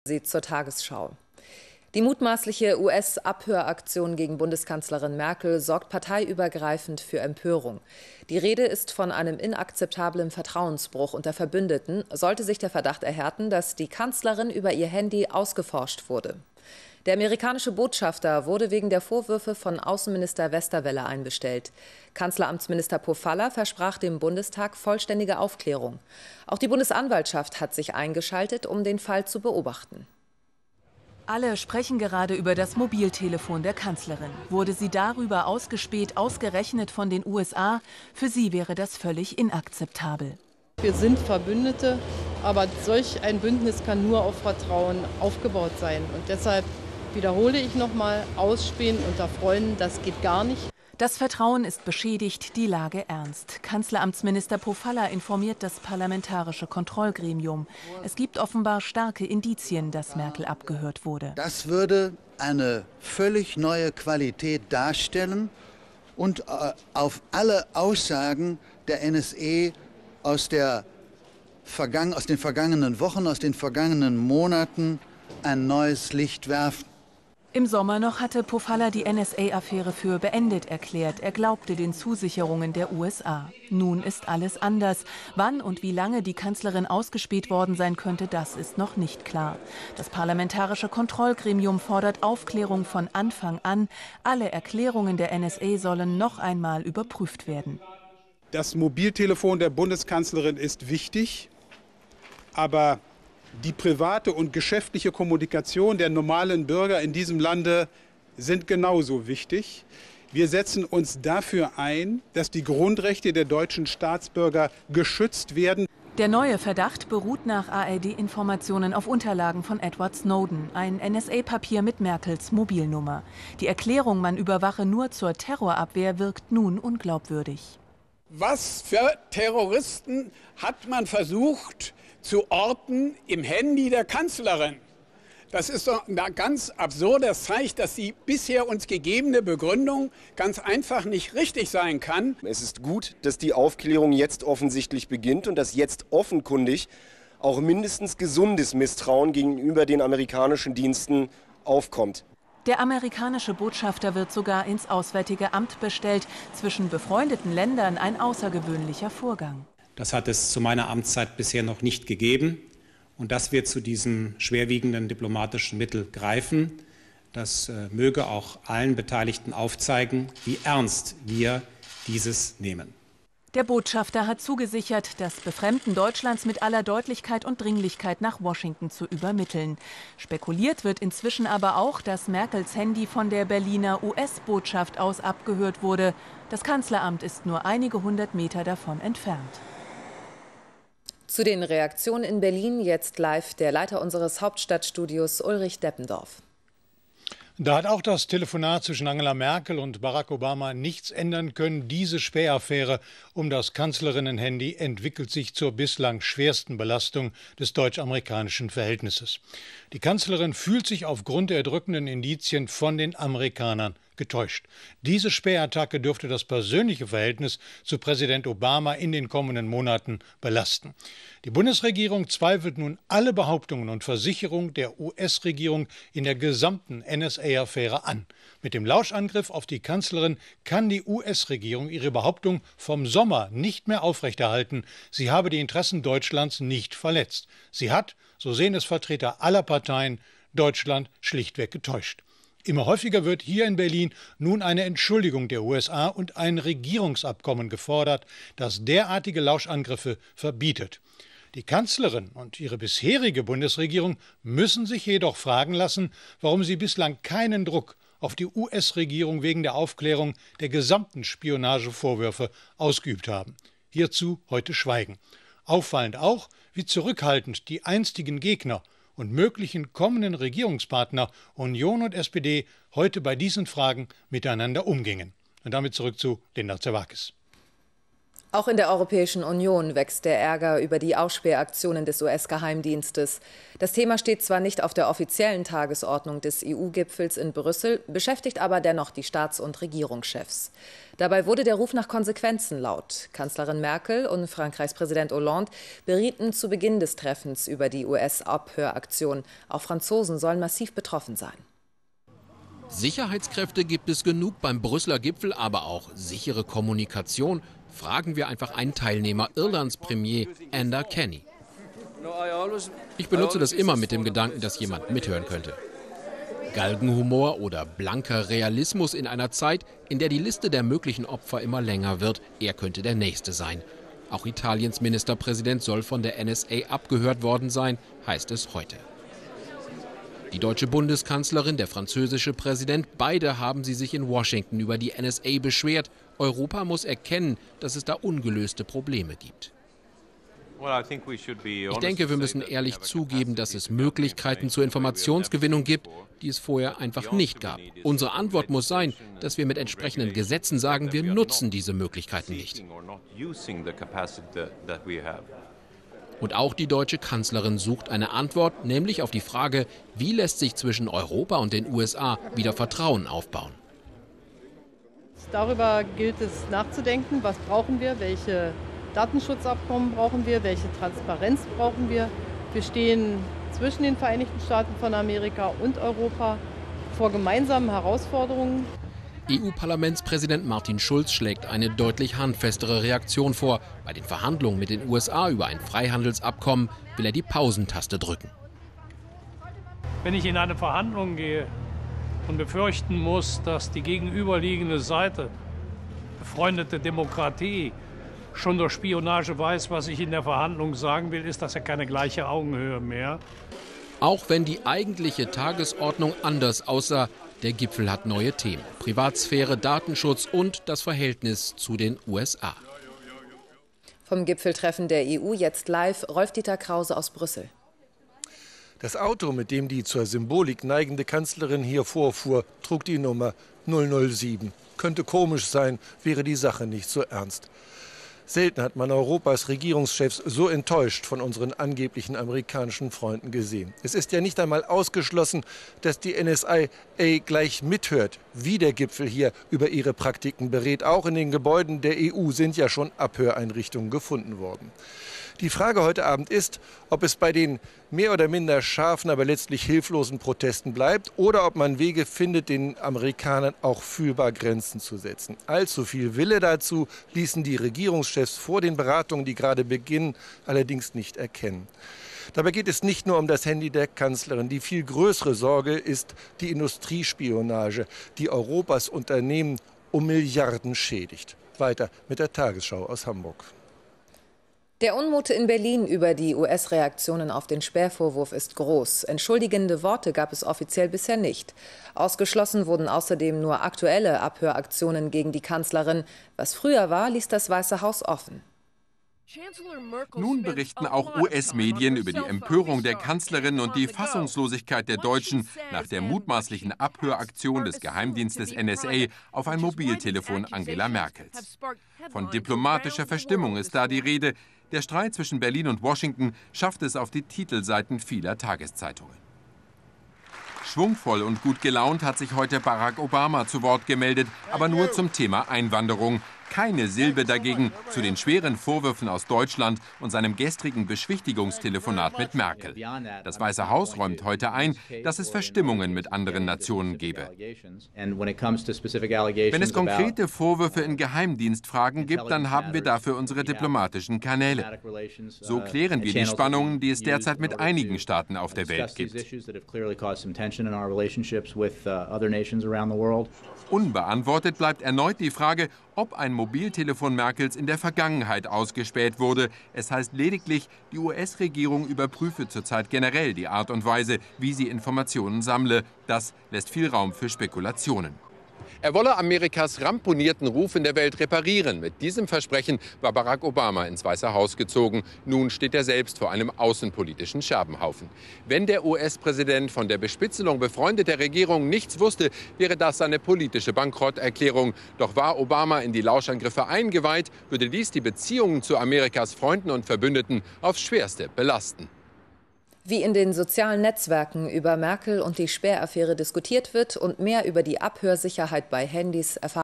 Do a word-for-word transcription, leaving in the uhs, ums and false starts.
Sie zur Tagesschau. Die mutmaßliche U S-Abhöraktion gegen Bundeskanzlerin Merkel sorgt parteiübergreifend für Empörung. Die Rede ist von einem inakzeptablen Vertrauensbruch unter Verbündeten, sollte sich der Verdacht erhärten, dass die Kanzlerin über ihr Handy ausgeforscht wurde. Der amerikanische Botschafter wurde wegen der Vorwürfe von Außenminister Westerwelle einbestellt. Kanzleramtsminister Pofalla versprach dem Bundestag vollständige Aufklärung. Auch die Bundesanwaltschaft hat sich eingeschaltet, um den Fall zu beobachten. Alle sprechen gerade über das Mobiltelefon der Kanzlerin. Wurde sie darüber ausgespäht, ausgerechnet von den U S A? Für sie wäre das völlig inakzeptabel. Wir sind Verbündete, aber solch ein Bündnis kann nur auf Vertrauen aufgebaut sein. Und deshalb wiederhole ich nochmal, ausspähen unter Freunden, das geht gar nicht. Das Vertrauen ist beschädigt, die Lage ernst. Kanzleramtsminister Pofalla informiert das Parlamentarische Kontrollgremium. Es gibt offenbar starke Indizien, dass Merkel abgehört wurde. Das würde eine völlig neue Qualität darstellen und äh, auf alle Aussagen der N S A aus, der Vergangen, aus den vergangenen Wochen, aus den vergangenen Monaten ein neues Licht werfen. Im Sommer noch hatte Pofalla die N S A-Affäre für beendet erklärt. Er glaubte den Zusicherungen der U S A. Nun ist alles anders. Wann und wie lange die Kanzlerin ausgespäht worden sein könnte, das ist noch nicht klar. Das Parlamentarische Kontrollgremium fordert Aufklärung von Anfang an. Alle Erklärungen der N S A sollen noch einmal überprüft werden. Das Mobiltelefon der Bundeskanzlerin ist wichtig, aber die private und geschäftliche Kommunikation der normalen Bürger in diesem Lande sind genauso wichtig. Wir setzen uns dafür ein, dass die Grundrechte der deutschen Staatsbürger geschützt werden. Der neue Verdacht beruht nach A R D-Informationen auf Unterlagen von Edward Snowden, ein N S A-Papier mit Merkels Mobilnummer. Die Erklärung, man überwache nur zur Terrorabwehr, wirkt nun unglaubwürdig. Was für Terroristen hat man versucht zu orten im Handy der Kanzlerin? Das ist doch ganz absurd. Das zeigt, dass die bisher uns gegebene Begründung ganz einfach nicht richtig sein kann. Es ist gut, dass die Aufklärung jetzt offensichtlich beginnt und dass jetzt offenkundig auch mindestens gesundes Misstrauen gegenüber den amerikanischen Diensten aufkommt. Der amerikanische Botschafter wird sogar ins Auswärtige Amt bestellt. Zwischen befreundeten Ländern ein außergewöhnlicher Vorgang. Das hat es zu meiner Amtszeit bisher noch nicht gegeben. Und dass wir zu diesem schwerwiegenden diplomatischen Mittel greifen, das äh, möge auch allen Beteiligten aufzeigen, wie ernst wir dieses nehmen. Der Botschafter hat zugesichert, das Befremden Deutschlands mit aller Deutlichkeit und Dringlichkeit nach Washington zu übermitteln. Spekuliert wird inzwischen aber auch, dass Merkels Handy von der Berliner U S-Botschaft aus abgehört wurde. Das Kanzleramt ist nur einige hundert Meter davon entfernt. Zu den Reaktionen in Berlin jetzt live der Leiter unseres Hauptstadtstudios Ulrich Deppendorf. Da hat auch das Telefonat zwischen Angela Merkel und Barack Obama nichts ändern können. Diese Spähaffäre um das Kanzlerinnen-Handy entwickelt sich zur bislang schwersten Belastung des deutsch-amerikanischen Verhältnisses. Die Kanzlerin fühlt sich aufgrund der erdrückenden Indizien von den Amerikanern getäuscht. Diese Spähattacke dürfte das persönliche Verhältnis zu Präsident Obama in den kommenden Monaten belasten. Die Bundesregierung zweifelt nun alle Behauptungen und Versicherungen der U S-Regierung in der gesamten N S A-Affäre an. Mit dem Lauschangriff auf die Kanzlerin kann die U S-Regierung ihre Behauptung vom Sommer nicht mehr aufrechterhalten. Sie habe die Interessen Deutschlands nicht verletzt. Sie hat, so sehen es Vertreter aller Parteien, Deutschland schlichtweg getäuscht. Immer häufiger wird hier in Berlin nun eine Entschuldigung der U S A und ein Regierungsabkommen gefordert, das derartige Lauschangriffe verbietet. Die Kanzlerin und ihre bisherige Bundesregierung müssen sich jedoch fragen lassen, warum sie bislang keinen Druck auf die U S-Regierung wegen der Aufklärung der gesamten Spionagevorwürfe ausgeübt haben. Hierzu heute Schweigen. Auffallend auch, wie zurückhaltend die einstigen Gegner und möglichen kommenden Regierungspartner Union und S P D heute bei diesen Fragen miteinander umgingen. Und damit zurück zu Linda Zerwakis. Auch in der Europäischen Union wächst der Ärger über die Ausspähaktionen des U S-Geheimdienstes. Das Thema steht zwar nicht auf der offiziellen Tagesordnung des E U-Gipfels in Brüssel, beschäftigt aber dennoch die Staats- und Regierungschefs. Dabei wurde der Ruf nach Konsequenzen laut. Kanzlerin Merkel und Frankreichs Präsident Hollande berieten zu Beginn des Treffens über die U S-Abhöraktion. Auch Franzosen sollen massiv betroffen sein. Sicherheitskräfte gibt es genug beim Brüsseler Gipfel, aber auch sichere Kommunikation. Fragen wir einfach einen Teilnehmer, Irlands Premier Enda Kenny. Ich benutze das immer mit dem Gedanken, dass jemand mithören könnte. Galgenhumor oder blanker Realismus in einer Zeit, in der die Liste der möglichen Opfer immer länger wird. Er könnte der Nächste sein. Auch Italiens Ministerpräsident soll von der N S A abgehört worden sein, heißt es heute. Die deutsche Bundeskanzlerin, der französische Präsident, beide haben sie sich in Washington über die N S A beschwert. Europa muss erkennen, dass es da ungelöste Probleme gibt. Ich denke, wir müssen ehrlich zugeben, dass es Möglichkeiten zur Informationsgewinnung gibt, die es vorher einfach nicht gab. Unsere Antwort muss sein, dass wir mit entsprechenden Gesetzen sagen, wir nutzen diese Möglichkeiten nicht. Und auch die deutsche Kanzlerin sucht eine Antwort, nämlich auf die Frage, wie lässt sich zwischen Europa und den U S A wieder Vertrauen aufbauen. Darüber gilt es nachzudenken, was brauchen wir, welche Datenschutzabkommen brauchen wir, welche Transparenz brauchen wir. Wir stehen zwischen den Vereinigten Staaten von Amerika und Europa vor gemeinsamen Herausforderungen. E U-Parlamentspräsident Martin Schulz schlägt eine deutlich handfestere Reaktion vor. Bei den Verhandlungen mit den U S A über ein Freihandelsabkommen will er die Pausentaste drücken. Wenn ich in eine Verhandlung gehe und befürchten muss, dass die gegenüberliegende Seite, befreundete Demokratie, schon durch Spionage weiß, was ich in der Verhandlung sagen will, ist das ja keine gleiche Augenhöhe mehr. Auch wenn die eigentliche Tagesordnung anders aussah, der Gipfel hat neue Themen. Privatsphäre, Datenschutz und das Verhältnis zu den U S A. Vom Gipfeltreffen der E U jetzt live, Rolf-Dieter Krause aus Brüssel. Das Auto, mit dem die zur Symbolik neigende Kanzlerin hier vorfuhr, trug die Nummer null null sieben. Könnte komisch sein, wäre die Sache nicht so ernst. Selten hat man Europas Regierungschefs so enttäuscht von unseren angeblichen amerikanischen Freunden gesehen. Es ist ja nicht einmal ausgeschlossen, dass die N S A gleich mithört, wie der Gipfel hier über ihre Praktiken berät. Auch in den Gebäuden der E U sind ja schon Abhöreinrichtungen gefunden worden. Die Frage heute Abend ist, ob es bei den mehr oder minder scharfen, aber letztlich hilflosen Protesten bleibt oder ob man Wege findet, den Amerikanern auch fühlbar Grenzen zu setzen. Allzu viel Wille dazu ließen die Regierungschefs vor den Beratungen, die gerade beginnen, allerdings nicht erkennen. Dabei geht es nicht nur um das Handy der Kanzlerin. Die viel größere Sorge ist die Industriespionage, die Europas Unternehmen um Milliarden schädigt. Weiter mit der Tagesschau aus Hamburg. Der Unmut in Berlin über die U S-Reaktionen auf den Sperrvorwurf ist groß. Entschuldigende Worte gab es offiziell bisher nicht. Ausgeschlossen wurden außerdem nur aktuelle Abhöraktionen gegen die Kanzlerin. Was früher war, ließ das Weiße Haus offen. Nun berichten auch U S-Medien über die Empörung der Kanzlerin und die Fassungslosigkeit der Deutschen nach der mutmaßlichen Abhöraktion des Geheimdienstes N S A auf ein Mobiltelefon Angela Merkels. Von diplomatischer Verstimmung ist da die Rede. Der Streit zwischen Berlin und Washington schafft es auf die Titelseiten vieler Tageszeitungen. Schwungvoll und gut gelaunt hat sich heute Barack Obama zu Wort gemeldet, aber nur zum Thema Einwanderung. Keine Silbe dagegen zu den schweren Vorwürfen aus Deutschland und seinem gestrigen Beschwichtigungstelefonat mit Merkel. Das Weiße Haus räumt heute ein, dass es Verstimmungen mit anderen Nationen gebe. Wenn es konkrete Vorwürfe in Geheimdienstfragen gibt, dann haben wir dafür unsere diplomatischen Kanäle. So klären wir die Spannungen, die es derzeit mit einigen Staaten auf der Welt gibt. Unbeantwortet bleibt erneut die Frage, ob ein Mobiltelefon Merkels in der Vergangenheit ausgespäht wurde. Es heißt lediglich, die U S-Regierung überprüfe zurzeit generell die Art und Weise, wie sie Informationen sammle. Das lässt viel Raum für Spekulationen. Er wolle Amerikas ramponierten Ruf in der Welt reparieren. Mit diesem Versprechen war Barack Obama ins Weiße Haus gezogen. Nun steht er selbst vor einem außenpolitischen Scherbenhaufen. Wenn der U S-Präsident von der Bespitzelung befreundeter Regierung nichts wusste, wäre das seine politische Bankrotterklärung. Doch war Obama in die Lauschangriffe eingeweiht, würde dies die Beziehungen zu Amerikas Freunden und Verbündeten aufs Schwerste belasten. Wie in den sozialen Netzwerken über Merkel und die Spähaffäre diskutiert wird und mehr über die Abhörsicherheit bei Handys erfahren